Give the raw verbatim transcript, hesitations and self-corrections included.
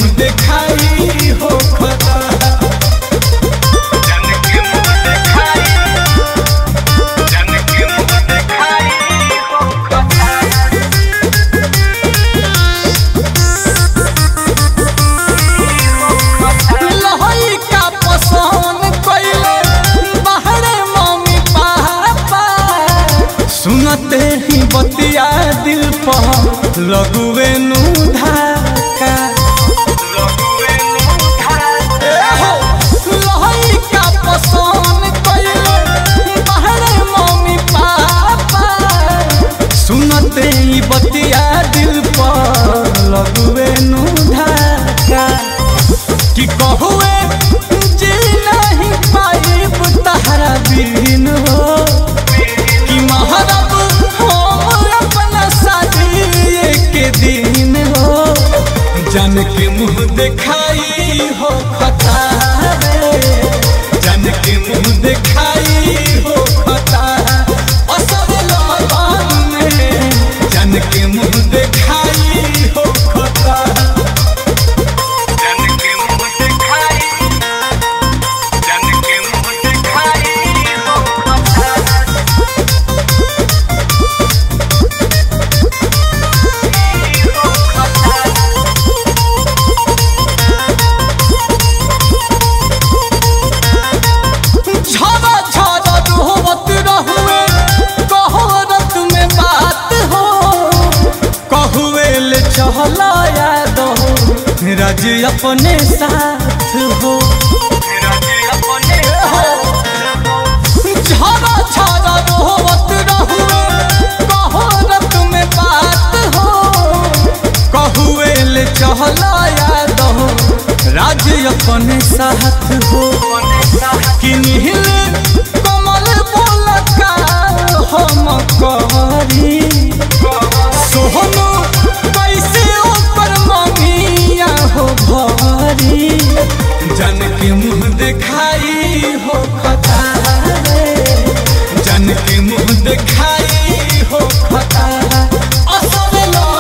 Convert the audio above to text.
मुँह दिखाई हो खता जन के मुँह दिखाई जन के मुँह दिखाई हो खता लहई का पसंद कइले बाहरे मम्मी पापा सुनते ही बतिया दिल पर लगुए नु धाका लगुए नु धाका लहई का पसंद कइले बाहरे मम्मी पापा सुनते ही बतिया दिल पर लगुए नु धाका कि कहुए जी नहीं पाइब तहरा बिन हो कि महरब हम अपना शादी के दिन हो जन के मुँह दिखाई हो खता जन के मुँह दिखाई हो खता असर लगन में जन के मुँह दिखाई हो खता जन के मुँह दिखाई जन के मुँह दिखाई हो खता झरा झरा रोवत रहुए कहरत में बात हो कहुए ले चहला याद हो राज अपने साथ हो राज अपने झरा झरा रोवत रहुए कहरत में बात हो कहुए ले चहला याद हो राज अपने साथ हो